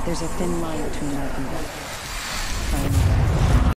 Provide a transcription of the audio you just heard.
There's a thin line between life and death.